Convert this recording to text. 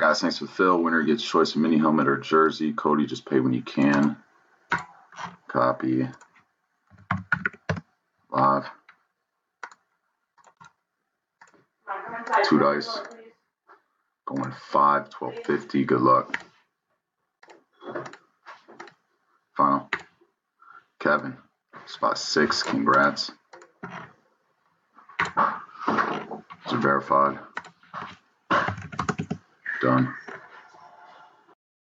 guys, thanks for Phil. Winner gets choice of mini helmet or jersey. Cody, just pay when you can. Copy. Live. 2 dice. Going 5, 1250. Good luck. Final. Kevin. Spot 6. Congrats. Is it verified? Done.